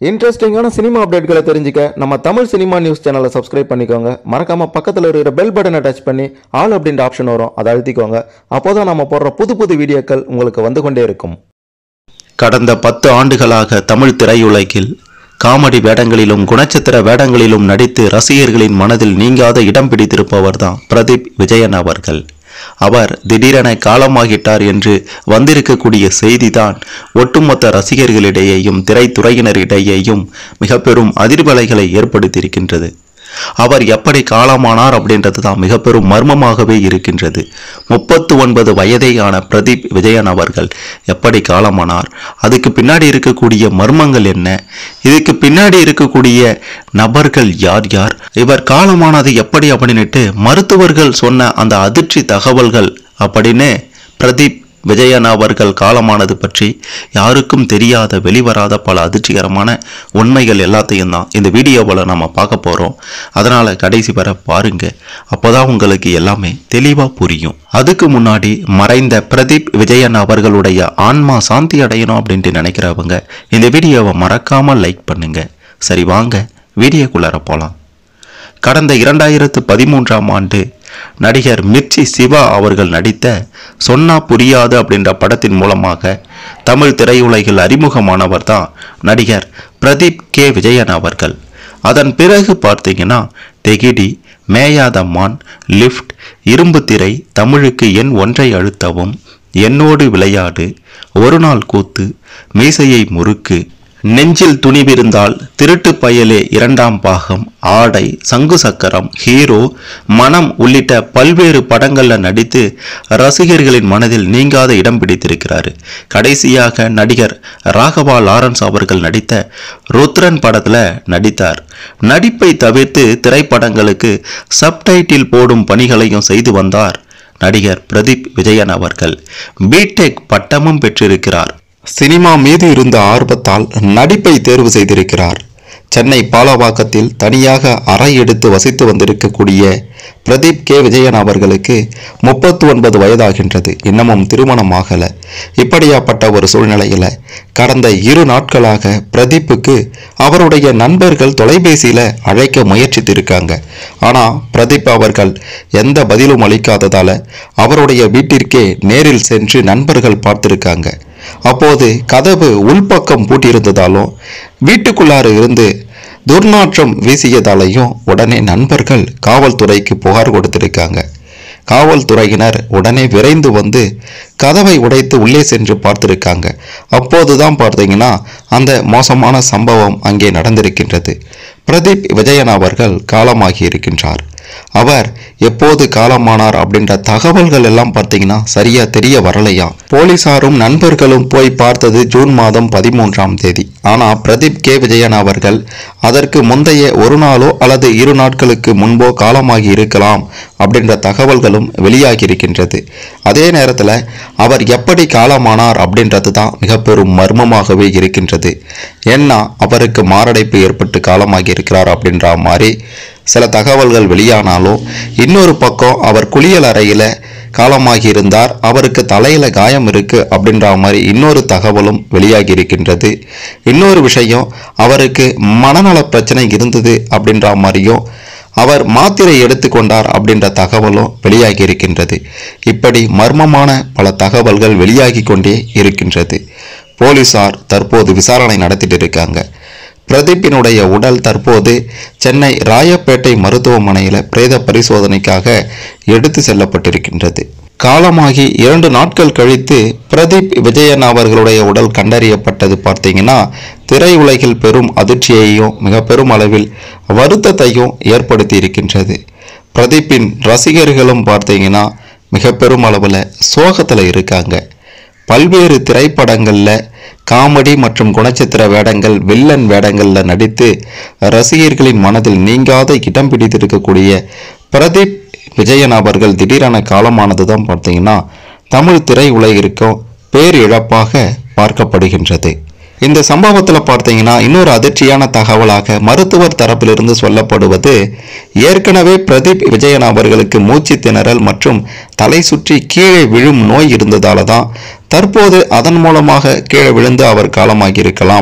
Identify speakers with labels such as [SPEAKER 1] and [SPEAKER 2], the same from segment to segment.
[SPEAKER 1] இன்ட்ரெஸ்டிங்கான சினிமா அப்டேட்களை தெரிஞ்சுக்க நம்ம தமிழ் சினிமா நியூஸ் சேனலை சப்ஸ்கிரைப் பண்ணிக்கோங்க. மறக்காம பக்கத்தில் இருக்கிற பெல் பட்டனை டச் பண்ணி ஆல் அப்படின்ற ஆப்ஷன் வரும், அதை அழுத்திக்கோங்க. அப்போதான் நம்ம போடுற புது வீடியோக்கள் உங்களுக்கு வந்து கொண்டே இருக்கும்.
[SPEAKER 2] கடந்த 10 ஆண்டுகளாக தமிழ் திரையுலகில் காமெடி வேடங்களிலும் குணச்சித்திர வேடங்களிலும் நடித்து ரசிகர்களின் மனதில் நீங்காத இடம் பிடித்திருப்பவர் தான் பிரதீப் விஜயன் அவர்கள். அவர் திடீரென காலமாகிட்டார் என்று வந்திருக்கக்கூடிய செய்திதான் ஒட்டுமொத்த ரசிகர்களிடையேயும் திரைத்துறையினரிடையேயும் மிக பெரும் அதிர்வலைகளை ஏற்படுத்தியிருக்கின்றது. அவர் எப்படி காலமானார் அப்படின்றது தான் மிக பெரும் மர்மமாகவே இருக்கின்றது. 39 வயதேயான பிரதீப் விஜயன் அவர்கள் எப்படி காலமானார், அதுக்கு பின்னாடி இருக்கக்கூடிய மர்மங்கள் என்ன, இதுக்கு பின்னாடி இருக்கக்கூடிய நபர்கள் யார் யார், இவர் காலமானது எப்படி அப்படின்னுட்டு மருத்துவர்கள் சொன்ன அந்த அதிர்ச்சி தகவல்கள் அப்படின்னு பிரதீப் விஜயன் அவர்கள் காலமானது பற்றி யாருக்கும் தெரியாத வெளிவராத பல அதிர்ச்சிகரமான உண்மைகள் எல்லாத்தையும் தான் இந்த வீடியோவில் நம்ம பார்க்க போகிறோம். அதனால் கடைசி வரை பாருங்க, அப்போதான் உங்களுக்கு எல்லாமே தெளிவாக புரியும். அதுக்கு முன்னாடி மறைந்த பிரதீப் விஜயன் அவர்களுடைய ஆன்மா சாந்தி அடையணும் அப்படின்ட்டு நினைக்கிறவங்க இந்த வீடியோவை மறக்காமல் லைக் பண்ணுங்க. சரி, வாங்க வீடியோக்குள்ளார போகலாம். கடந்த 2013ஆம் ஆண்டு நடிகர் மிர்ச்சி சிவா அவர்கள் நடித்த சொன்னா புரியாது அப்படின்ற படத்தின் மூலமாக தமிழ் திரையுலகில் அறிமுகமானவர் தான் நடிகர் பிரதீப் கே விஜயன் அவர்கள். அதன் பிறகு பார்த்தீங்கன்னா தெகிடி, மேயாதம்மான், லிஃப்ட், இரும்பு திரை, தமிழுக்கு எண் ஒன்றை அழுத்தவும், என்னோடு விளையாடு, ஒரு நாள் கூத்து, மீசையை முறுக்கு, நெஞ்சில் துணிவிருந்தால், திருட்டு பயலே 2ஆம் பாகம், ஆடை, சங்கு சக்கரம், ஹீரோ, மனம் உள்ளிட்ட பல்வேறு படங்கள்ல நடித்து ரசிகர்களின் மனதில் நீங்காத இடம் பிடித்திருக்கிறாரு. கடைசியாக நடிகர் ராகவா லாரன்ஸ் அவர்கள் நடித்த ருத்ரன் படத்துல நடித்தார். நடிப்பை தவிர்த்து திரைப்படங்களுக்கு சப்டைட்டில் போடும் பணிகளையும் செய்து வந்தார் நடிகர் பிரதீப் விஜயன் அவர்கள். பிடெக் பட்டமும் பெற்றிருக்கிறார்.
[SPEAKER 1] சினிமா மீது இருந்த ஆர்வத்தால் நடிப்பை தேர்வு செய்திருக்கிறார். சென்னை பாலவாக்கத்தில் தனியாக அறை எடுத்து வசித்து வந்திருக்கக்கூடிய பிரதீப் கே விஜயன் அவர்களுக்கு 39 வயதாகின்றது. இன்னமும் திருமணமாகல. இப்படியாப்பட்ட ஒரு சூழ்நிலையில கடந்த 2 நாட்களாக பிரதீப்புக்கு அவருடைய நண்பர்கள் தொலைபேசியில அழைக்க முயற்சித்திருக்காங்க. ஆனா பிரதீப் அவர்கள் எந்த பதிலும் அளிக்காததால அவருடைய வீட்டிற்கே நேரில் சென்று நண்பர்கள் பார்த்திருக்காங்க. அப்போது கதவு உள்பக்கம் பூட்டியிருந்ததாலும் வீட்டுக்குள்ளார இருந்து துர்நாற்றம் வீசியதாலையும் உடனே நண்பர்கள் காவல்துறைக்கு புகார் கொடுத்திருக்காங்க. காவல்துறையினர் உடனே விரைந்து வந்து கதவை உடைத்து உள்ளே சென்று பார்த்திருக்காங்க. அப்போதுதான் பார்த்தீங்கன்னா அந்த மோசமான சம்பவம் அங்கே நடந்திருக்கின்றது. பிரதீப் விஜயன் அவர்கள் காலமாகி இருக்கின்றார். அவர் எப்போது காலமானார் அப்படின்ற தகவல்கள் எல்லாம் பார்த்தீங்கன்னா சரியா தெரிய வரலையா. போலீசாரும் நண்பர்களும் போய் பார்த்தது ஜூன் மாதம் 13ஆம் தேதி. ஆனா பிரதீப் கே விஜயன் அவர்கள் அதற்கு முந்தைய ஒரு நாளோ அல்லது 2 நாட்களுக்கு முன்போ காலமாகி இருக்கலாம் அப்படின்ற தகவல்களும் வெளியாகி இருக்கின்றது. அதே நேரத்தில் அவர் எப்படி காலமானார் அப்படின்றது தான் மிக பெரும் மர்மமாகவே இருக்கின்றது. ஏன்னா அவருக்கு மாரடைப்பு ஏற்பட்டு காலமாகி இருக்கிறார் அப்படின்ற மாதிரி சில தகவல்கள் வெளியானாலும், இன்னொரு பக்கம் அவர் குளியல் அறையில காலமாகி இருந்தார், அவருக்கு தலையில காயம் இருக்கு அப்படின்ற மாதிரி இன்னொரு தகவலும் வெளியாகி இருக்கின்றது. இன்னொரு விஷயம், அவருக்கு மனநல பிரச்சனை இருந்தது அப்படின்ற மாதிரியும், அவர் மாத்திரை எடுத்துக்கொண்டார் அப்படின்ற தகவலும் வெளியாகி இருக்கின்றது. இப்படி மர்மமான பல தகவல்கள் வெளியாகி கொண்டே இருக்கின்றது. போலீசார் தற்போது விசாரணை நடத்திட்டு இருக்காங்க. பிரதீப்பினுடைய உடல் தற்போது சென்னை ராயப்பேட்டை மருத்துவமனையில் பிரேத பரிசோதனைக்காக எடுத்து செல்லப்பட்டிருக்கின்றது. காலமாகி 2 நாட்கள் கழித்து பிரதீப் விஜயன் அவர்களுடைய உடல் கண்டறியப்பட்டது பார்த்தீங்கன்னா திரையுலகில் பெரும் அதிர்ச்சியையும் மிக பெரும் அளவில் வருத்தத்தையும் ஏற்படுத்தி இருக்கின்றது. பிரதீப்பின் ரசிகர்களும் பார்த்தீங்கன்னா மிக பெரும் அளவில் சோகத்தில் இருக்காங்க. பல்வேறு திரைப்படங்களில் காமெடி மற்றும் குணச்சித்திர வேடங்கள், வில்லன் வேடங்களில் நடித்து ரசிகர்களின் மனதில் நீங்காத இடம் பிடித்திருக்கக்கூடிய பிரதீப் விஜயன் அவர்கள் திடீரென காலமானது தான் பார்த்தீங்கன்னா தமிழ் திரையுலகிற்கும் பேரிழப்பாக பார்க்கப்படுகின்றது. இந்த சம்பவத்தில் பார்த்தீங்கன்னா இன்னொரு அதிர்ச்சியான தகவலாக மருத்துவர் தரப்பிலிருந்து சொல்லப்படுவது, ஏற்கனவே பிரதீப் விஜயன் அவர்களுக்கு மூச்சு திணறல் மற்றும் தலை சுற்றி கீழே விழும் நோய் இருந்ததால தான் தற்போது அதன் மூலமாக கீழே விழுந்து அவர் காலமாகி இருக்கலாம்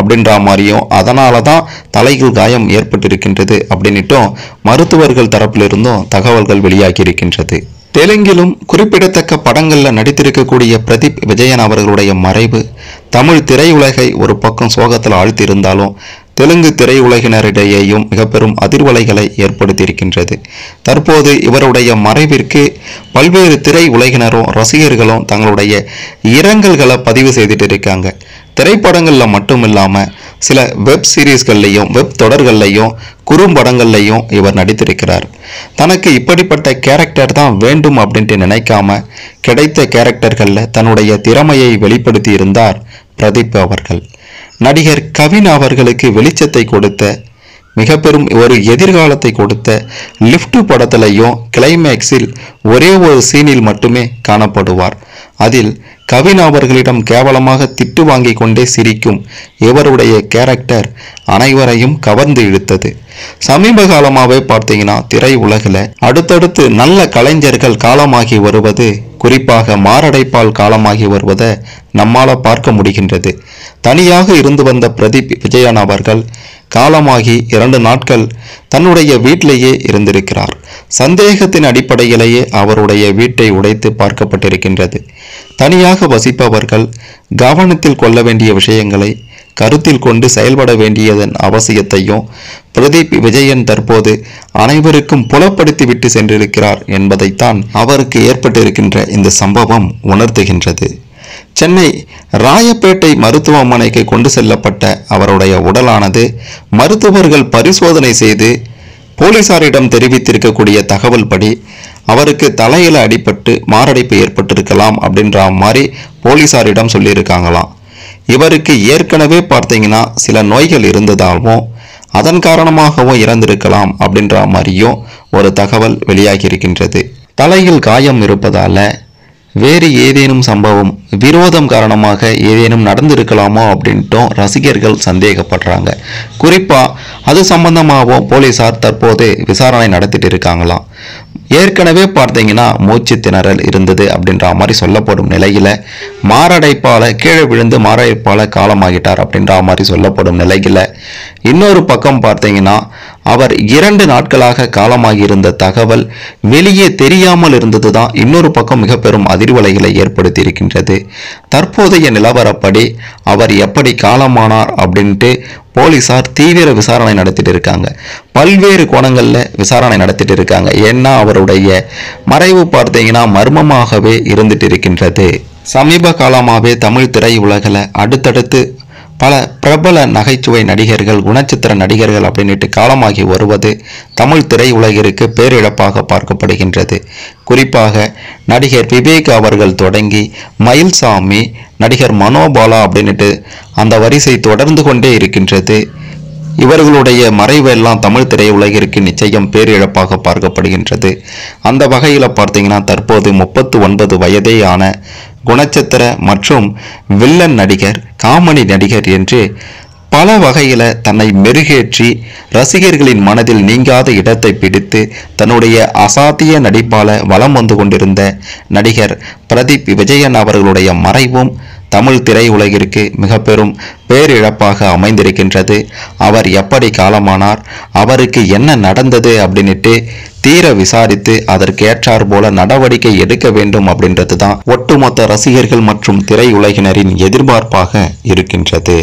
[SPEAKER 1] அப்படின்ற மாதிரியும் அதனால தான் தலையில் காயம் ஏற்பட்டிருக்கின்றது அப்படின்னுட்டும் மருத்துவர்கள் தரப்பிலிருந்தும் தகவல்கள் வெளியாகி இருக்கின்றது. தெலுங்கிலும் குறிப்பிடத்தக்க படங்களில் நடித்திருக்கக்கூடிய பிரதீப் விஜயன் அவர்களுடைய மறைவு தமிழ் திரையுலகை ஒரு பக்கம் சோகத்தில் ஆழ்த்தியிருந்தாலும் தெலுங்கு திரையுலகினரிடையேயும் மிக பெரும் அதிர்வலைகளை ஏற்படுத்தியிருக்கின்றது. தற்போது இவருடைய மறைவிற்கு பல்வேறு திரை உலகினரும் ரசிகர்களும் தங்களுடைய இரங்கல்களை பதிவு செய்துட்டு இருக்காங்க. திரைப்படங்களில் மட்டும் இல்லாமல் சில வெப் சீரீஸ்கள்லையும் வெப் தொடர்கள்லையும் குறும்படங்கள்லையும் இவர் நடித்திருக்கிறார். தனக்கு இப்படிப்பட்ட கேரக்டர் தான் வேண்டும் அப்படின்ட்டு நினைக்காம கிடைத்த கேரக்டர்களில் தன்னுடைய திறமையை வெளிப்படுத்தி இருந்தார் பிரதீப் அவர்கள். நடிகர் கவின் அவர்களுக்கு வெளிச்சத்தை கொடுத்த மிக பெரும் ஒரு எதிர்காலத்தை கொடுத்த லிஃப்ட் படத்திலையும் கிளைமேக்ஸில் ஒரே ஒரு சீனில் மட்டுமே காணப்படுவார். அதில் கவின் அவர்களிடம் கேவலமாக திட்டு வாங்கி கொண்டே சிரிக்கும் இவருடைய கேரக்டர் அனைவரையும் கவர்ந்து இழுத்தது. சமீப காலமாகவே பார்த்தீங்கன்னா திரை உலகில் அடுத்தடுத்து நல்ல கலைஞர்கள் காலமாகி வருவது, குறிப்பாக மாரடைப்பால் காலமாகி வருவதை நம்மால பார்க்க முடிகின்றது. தனியாக இருந்து வந்த பிரதீப் விஜயன் அவர்கள் காலமாகி 2 நாட்கள் தன்னுடைய வீட்டிலேயே இருந்திருக்கிறார். சந்தேகத்தின் அடிப்படையிலேயே அவருடைய வீட்டை உடைத்து பார்க்கப்பட்டிருக்கின்றது. தனியாக வசிப்பவர்கள் கவனத்தில் கொள்ள வேண்டிய விஷயங்களை கருத்தில் கொண்டு செயல்பட வேண்டியதன் அவசியத்தையும் பிரதீப் விஜயன் தற்போது அனைவருக்கும் புலப்படுத்தி விட்டு சென்றிருக்கிறார் என்பதைத்தான் அவருக்கு ஏற்பட்டிருக்கின்ற இந்த சம்பவம் உணர்த்துகின்றது. சென்னை ராயப்பேட்டை மருத்துவமனைக்கு கொண்டு செல்லப்பட்ட அவருடைய உடலானது மருத்துவர்கள் பரிசோதனை செய்து போலீசாரிடம் தெரிவித்திருக்கக்கூடிய தகவல் படி அவருக்கு தலையில அடிபட்டு மாரடைப்பு ஏற்பட்டிருக்கலாம் அப்படின்ற மாதிரி போலீசாரிடம் சொல்லியிருக்காங்களாம். இவருக்கு ஏற்கனவே பார்த்தீங்கன்னா சில நோய்கள் இருந்ததாகவும் அதன் காரணமாகவும் இறந்திருக்கலாம் அப்படின்ற மாதிரியும் ஒரு தகவல் வெளியாகி இருக்கின்றது. தலையில் காயம் இருப்பதால வேறு ஏதேனும் சம்பவம் விரோதம் காரணமாக ஏதேனும் நடந்திருக்கலாமோ அப்படின்ட்டும் ரசிகர்கள் சந்தேகப்படுறாங்க. குறிப்பாக அது சம்பந்தமாகவும் போலீசார் தற்போது விசாரணை நடத்திட்டு இருக்காங்களாம். ஏற்கனவே பார்த்தீங்கன்னா மூச்சு திணறல் இருந்தது அப்படின்ற மாதிரி சொல்லப்படும் நிலையில் மாரடைப்பால் கீழே விழுந்து மாரடைப்பால் காலமாகிட்டார் அப்படின்ற மாதிரி சொல்லப்படும் நிலையில் இன்னொரு பக்கம் பார்த்தீங்கன்னா அவர் 2 நாட்களாக காலமாகி இருந்த தகவல் வெளியே தெரியாமல் இருந்தது தான் இன்னொரு பக்கம் மிக பெரும் அதிர்வலைகளை ஏற்படுத்தி இருக்கின்றது. தற்போதைய நிலவரப்படி அவர் எப்படி காலமானார் அப்படின்ட்டு போலீசார் தீவிர விசாரணை நடத்திட்டு இருக்காங்க. பல்வேறு கோணங்களில் விசாரணை நடத்திட்டு இருக்காங்க. ஏன்னா அவருடைய மறைவு பார்த்தீங்கன்னா மர்மமாகவே இருந்துட்டு இருக்கின்றது. சமீப காலமாகவே தமிழ் திரை உலகில் அடுத்தடுத்து பல பிரபல நகைச்சுவை நடிகர்கள், குணச்சித்திர நடிகர்கள் அப்படின்ட்டு காலமாகி வருவது தமிழ் திரை உலகிற்கு பேரிழப்பாக பார்க்கப்படுகின்றது. குறிப்பாக நடிகர் விவேக் அவர்கள் தொடங்கி மயில்சாமி, நடிகர் மனோபாலா அப்படின்ட்டு அந்த வரிசை தொடர்ந்து கொண்டே இருக்கின்றது. இவர்களுடைய மறைவெல்லாம் தமிழ் திரையுலகிற்கு நிச்சயம் பேரிழப்பாக பார்க்கப்படுகின்றது. அந்த வகையில் பார்த்தீங்கன்னா தற்போது 39 வயதேயான குணச்சித்திர மற்றும் வில்லன் நடிகர், காமெடி நடிகர் என்று பல வகையில் தன்னை மெருகேற்றி ரசிகர்களின் மனதில் நீங்காத இடத்தை பிடித்து தன்னுடைய அசாத்திய நடிப்பால் வலம் வந்து கொண்டிருந்த நடிகர் பிரதீப் விஜயன் அவர்களுடைய மறைவும் தமிழ் திரையுலகிற்கு மிக பெரும் பேரிழப்பாக அமைந்திருக்கின்றது. அவர் எப்படி காலமானார், அவருக்கு என்ன நடந்தது அப்படின்ட்டு தீர விசாரித்து அதற்கு ஏற்றார் போல நடவடிக்கை எடுக்க வேண்டும் அப்படின்றது தான் ஒட்டுமொத்த ரசிகர்கள் மற்றும் திரையுலகினரின் எதிர்பார்ப்பாக இருக்கின்றது.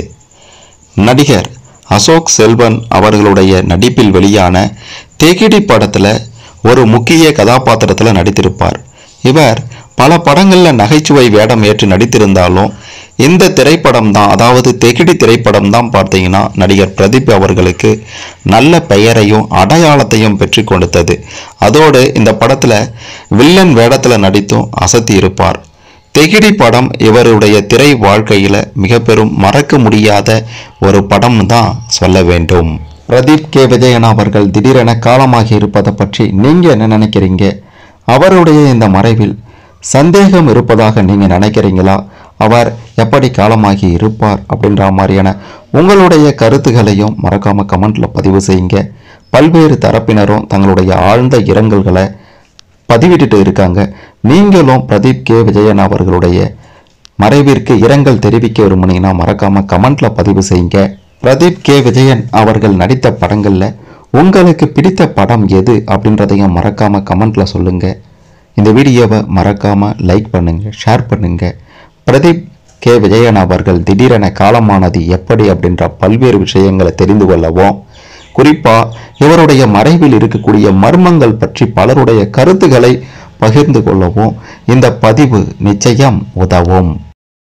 [SPEAKER 1] நடிகர் அசோக் செல்வன் அவர்களுடைய நடிப்பில் வெளியான தெகிடி படத்தில் ஒரு முக்கிய கதாபாத்திரத்தில் நடித்திருப்பார். இவர் பல படங்களில் நகைச்சுவை வேடம் ஏற்று நடித்திருந்தாலும் இந்த திரைப்படம் தான், அதாவது தெகிடி திரைப்படம் தான் பார்த்தீங்கன்னா நடிகர் பிரதீப் அவர்களுக்கு நல்ல பெயரையும் அடையாளத்தையும் பெற்று கொடுத்தது. அதோடு இந்த படத்தில் வில்லன் வேடத்தில் நடித்தும் அசத்தி இருப்பார். தெகிடி படம் இவருடைய திரை வாழ்க்கையில் மிக பெரும் மறக்க முடியாத ஒரு படம் தான் சொல்ல வேண்டும். பிரதீப் கே விஜயன் அவர்கள் திடீரென காலமாகி இருப்பதை பற்றி நீங்கள் என்ன நினைக்கிறீங்க? அவருடைய இந்த மறைவில் சந்தேகம் இருப்பதாக நீங்கள் நினைக்கிறீங்களா? அவர் எப்படி காலமாகி இருப்பார் அப்படின்ற மாதிரியான உங்களுடைய கருத்துகளையும் மறக்காமல் 'கமெண்ட்'ல பதிவு செய்யுங்க. பல்வேறு தரப்பினரும் தங்களுடைய ஆழ்ந்த இரங்கல்களை பதிவிட்டுட்டு இருக்காங்க. நீங்களும் பிரதீப் கே விஜயன் அவர்களுடைய நினைவுகளை மறைவிற்கு இரங்கல் தெரிவிக்க விரும்புனீங்கன்னா மறக்காம கமெண்ட்ல பதிவு செய்யுங்க. பிரதீப் கே விஜயன் அவர்கள் நடித்த படங்கள்ல உங்களுக்கு பிடித்த படம் எது அப்படின்றதையும் மறக்காம கமெண்ட்ல சொல்லுங்க. இந்த வீடியோவை மறக்காம லைக் பண்ணுங்க, ஷேர் பண்ணுங்க. பிரதீப் கே விஜயன் அவர்கள் திடீரென காலமானது எப்படி அப்படின்ற பல்வேறு விஷயங்களை தெரிந்து கொள்ளவும், குறிப்பா இவருடைய மறைவில் இருக்கக்கூடிய மர்மங்கள் பற்றி பலருடைய கருத்துக்களை பகிர்ந்து கொள்ளவும் இந்த பதிவு நிச்சயம் உதவும்.